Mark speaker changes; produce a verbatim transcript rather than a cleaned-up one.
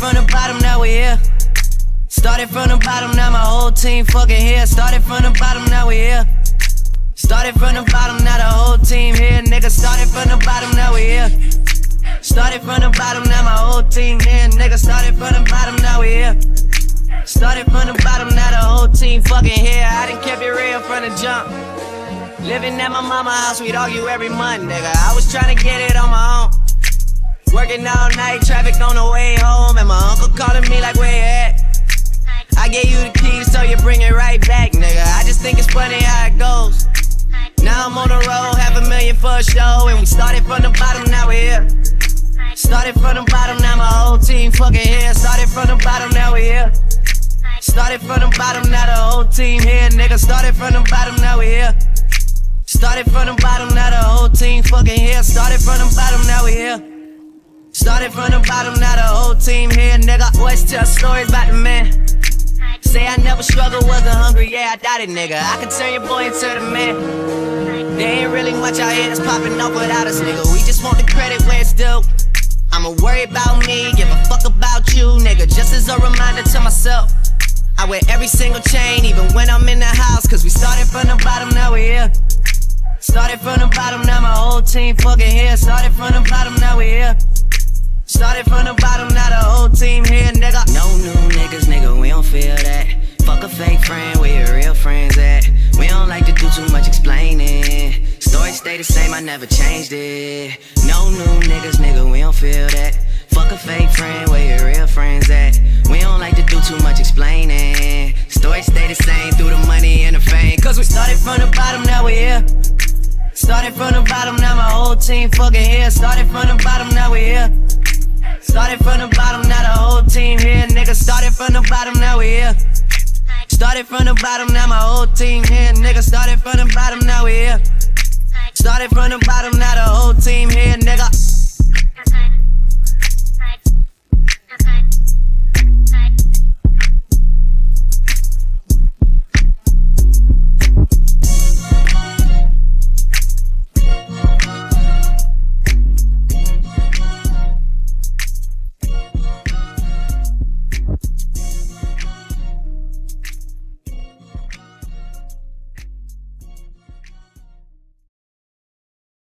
Speaker 1: from the bottom, now we here. Started from the bottom, now my whole team fucking here. Started from the bottom, now we here. Started from the bottom, now the whole team here, nigga. Started from the bottom, now we here. Started from the bottom, now my whole team here, nigga. Started from the bottom, now we here. Started from the bottom, now the whole team fucking here. I done kept it real from the jump. Living at my mama's house, we'd argue every month, nigga. I was trying to get it on my own. Working all night, traffic on the way home, and my uncle calling me like, where you at? I gave you the keys, so you bring it right back, nigga. I just think it's funny how it goes. Now I'm on the road, half a million for a show, and we started from the bottom, now we here. Started from the bottom, now my whole team fucking here. Started from the bottom, now we here. Started from the bottom, now the whole team here, nigga. Started from the bottom, now we here. Started from the bottom, now the whole team fucking here. Started from the bottom, now we here. Started from the bottom, now the whole team here, nigga. Always tell stories about the man. Say I never struggled, wasn't hungry, yeah, I doubted, nigga. I can turn your boy into the man. There ain't really much out here that's popping off without us, nigga. We just want the credit where it's due. I'ma worry about me, give a fuck about you, nigga. Just as a reminder to myself, I wear every single chain, even when I'm in the house. Cause we started from the bottom, now we here. Started from the bottom, now my whole team fucking here. Started from the bottom, now we here. Started from the bottom, now the whole team here, nigga. No new niggas, nigga, we don't feel that. Fuck a fake friend, where your real friends at? We don't like to do too much explaining. Story stay the same, I never changed it. No new niggas, nigga, we don't feel that. Fuck a fake friend, where your real friends at? We don't like to do too much explaining. Story stay the same through the money and the fame. Cause we started from the bottom, now we here. Started from the bottom, now my whole team fucking here. Started from the bottom, now we here. Started from the bottom, now the whole team here, nigga. Started from the bottom, now we here. Started from the bottom, now my whole team here, nigga. Started from the bottom, now we here. Started from the bottom, now the whole team here, nigga.